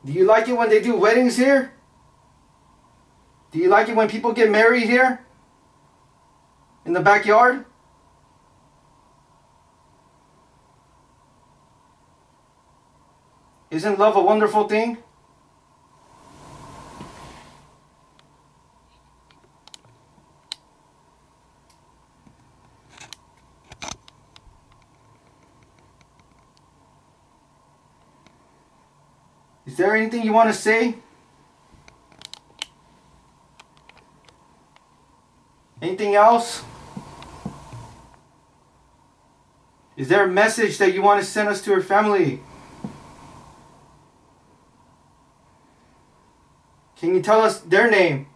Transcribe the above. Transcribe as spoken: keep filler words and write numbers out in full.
Do you like it when they do weddings here? Do you like it when people get married here? In the backyard? Isn't love a wonderful thing? Is there anything you want to say? Anything else? Is there a message that you want to send us to her family? Can you tell us their name?